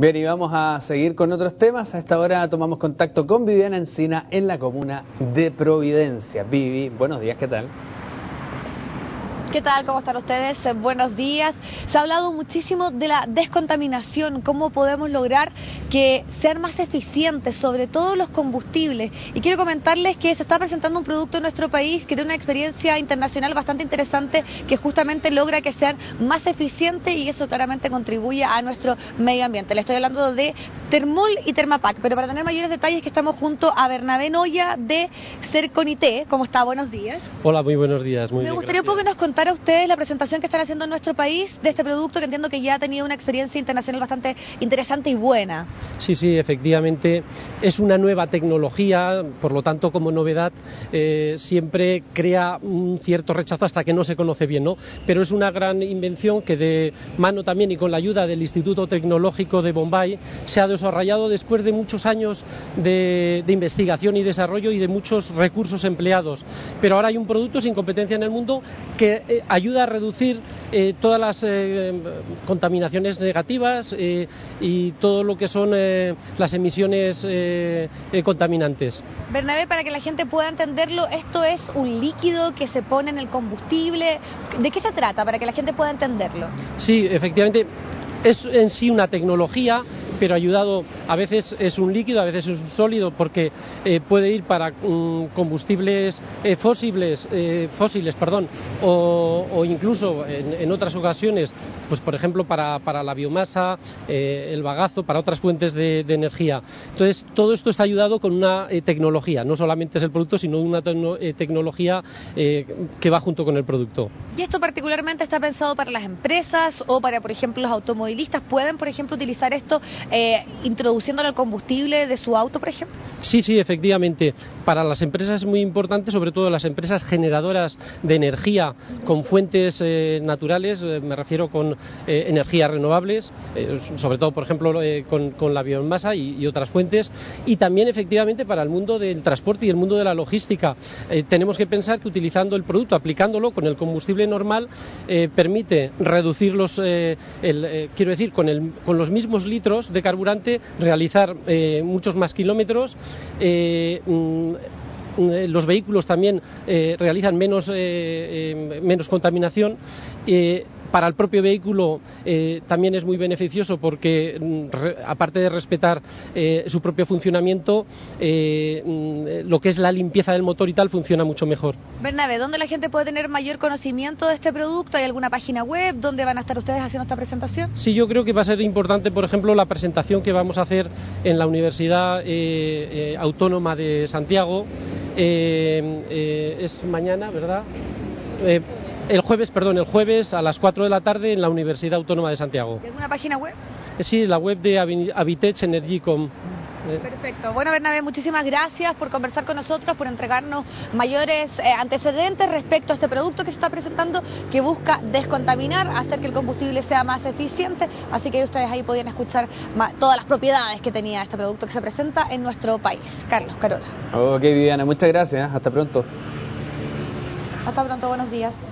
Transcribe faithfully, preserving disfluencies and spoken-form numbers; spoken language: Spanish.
Bien, y vamos a seguir con otros temas. A esta hora tomamos contacto con Viviana Encina en la comuna de Providencia. Vivi, buenos días, ¿qué tal? ¿Qué tal? ¿Cómo están ustedes? Buenos días. Se ha hablado muchísimo de la descontaminación, cómo podemos lograr que sean más eficientes, sobre todo los combustibles. Y quiero comentarles que se está presentando un producto en nuestro país que tiene una experiencia internacional bastante interesante, que justamente logra que sean más eficientes y eso claramente contribuye a nuestro medio ambiente. Le estoy hablando de Termol y Termapac, pero para tener mayores detalles que estamos junto a Bernabé Noya de Cerconité. ¿Cómo está? Buenos días. Hola, muy buenos días. Muy Me bien, gustaría gracias. un poco que nos contara a ustedes la presentación que están haciendo en nuestro país de este producto, que entiendo que ya ha tenido una experiencia internacional bastante interesante y buena. Sí, sí, efectivamente es una nueva tecnología, por lo tanto como novedad eh, siempre crea un cierto rechazo hasta que no se conoce bien, ¿no? Pero es una gran invención que de mano también y con la ayuda del Instituto Tecnológico de Bombay se ha desarrollado después de muchos años de, de investigación y desarrollo y de muchos recursos empleados. Pero ahora hay un producto sin competencia en el mundo que eh, ayuda a reducir eh, todas las eh, contaminaciones negativas eh, y todo lo que son eh, las emisiones eh, eh, contaminantes. Bernabé, para que la gente pueda entenderlo, esto es un líquido que se pone en el combustible. ¿De qué se trata? Para que la gente pueda entenderlo. Sí, efectivamente, es en sí una tecnología, pero ayudado, a veces es un líquido, a veces es un sólido, porque eh, puede ir para um, combustibles eh, fósiles, eh, fósiles perdón, o, o incluso en, en otras ocasiones, pues por ejemplo para, para la biomasa, eh, el bagazo, para otras fuentes de, de energía. Entonces, todo esto está ayudado con una eh, tecnología, no solamente es el producto, sino una tecno, eh, tecnología eh, que va junto con el producto. ¿Y esto particularmente está pensado para las empresas o para, por ejemplo, los automovilistas? ¿Pueden, por ejemplo, utilizar esto Eh, introduciéndolo al combustible de su auto, por ejemplo? Sí, sí, efectivamente. Para las empresas es muy importante, sobre todo las empresas generadoras de energía con fuentes eh, naturales, eh, me refiero con eh, energías renovables, eh, sobre todo, por ejemplo, eh, con, con la biomasa y, y otras fuentes, y también efectivamente para el mundo del transporte y el mundo de la logística. Eh, tenemos que pensar que utilizando el producto, aplicándolo con el combustible normal, eh, permite reducir los, eh, el, eh, quiero decir, con, el, con los mismos litros de carburante, realizar eh, muchos más kilómetros. Eh, mm, los vehículos también eh, realizan menos, eh, eh, menos contaminación. Eh, Para el propio vehículo eh, también es muy beneficioso porque, re, aparte de respetar eh, su propio funcionamiento, eh, lo que es la limpieza del motor y tal funciona mucho mejor. Bernabé, ¿dónde la gente puede tener mayor conocimiento de este producto? ¿Hay alguna página web donde van a estar ustedes haciendo esta presentación? Sí, yo creo que va a ser importante, por ejemplo, la presentación que vamos a hacer en la Universidad eh, eh, Autónoma de Santiago. Eh, eh, es mañana, ¿verdad? Eh, El jueves, perdón, el jueves a las cuatro de la tarde en la Universidad Autónoma de Santiago. ¿Alguna página web? Sí, la web de Habitech Energy punto com. Perfecto. Bueno, Bernabé, muchísimas gracias por conversar con nosotros, por entregarnos mayores eh, antecedentes respecto a este producto que se está presentando, que busca descontaminar, hacer que el combustible sea más eficiente. Así que ustedes ahí podían escuchar todas las propiedades que tenía este producto que se presenta en nuestro país. Carlos, Carola. Ok, Viviana, muchas gracias. Hasta pronto. Hasta pronto, buenos días.